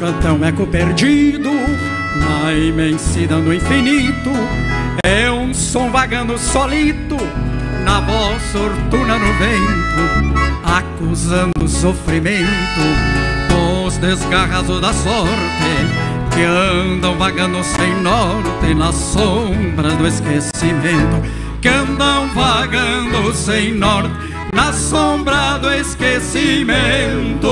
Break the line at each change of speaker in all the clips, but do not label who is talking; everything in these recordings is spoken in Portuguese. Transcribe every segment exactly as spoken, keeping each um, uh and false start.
canto é um eco perdido na imensidão do infinito. É um som vagando solito na voz sortuna no vento, acusando o sofrimento dos desgarrados da sorte que andam vagando sem norte nas sombras do esquecimento, que andam vagando sem norte na sombra do esquecimento.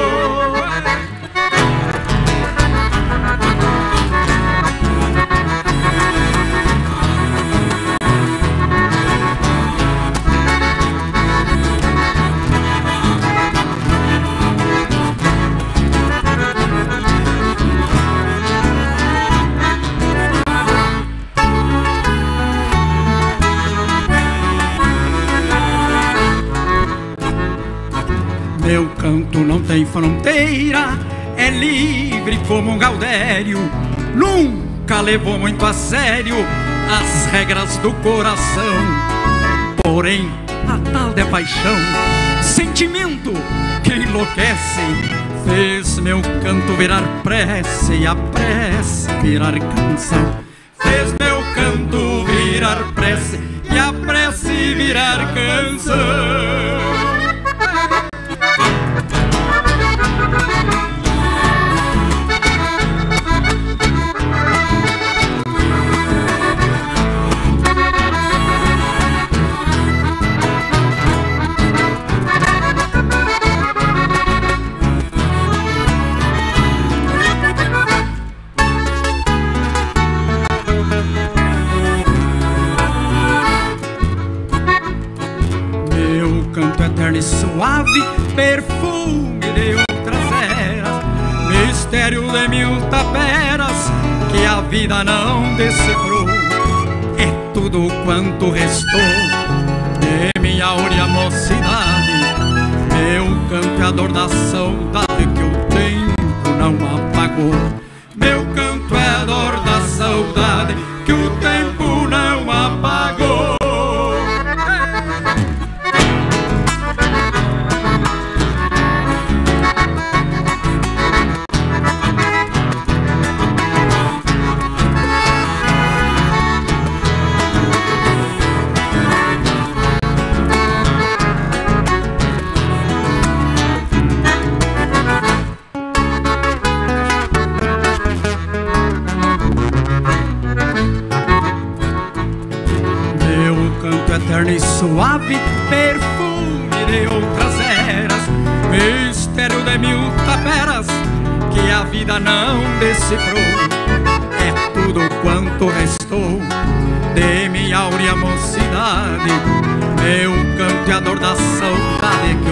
Meu canto não tem fronteira, é livre como um gaudério. Nunca levou muito a sério as regras do coração. Porém, a tal de paixão, sentimento que enlouquece, fez meu canto virar prece e a prece virar canção. Fez meu canto virar prece e a prece virar canção. Eterno e suave, perfume de outras eras, mistério de mil taperas que a vida não decifrou. É tudo quanto restou de minha áurea mocidade. Meu canto é a dor da saudade que o tempo não apagou. Meu canto é a dor da saudade que o tempo não apagou. Eterno e suave, perfume de outras eras, mistério de mil taperas que a vida não decifrou. É tudo quanto restou de minha áurea mocidade. Meu canto é a dor da saudade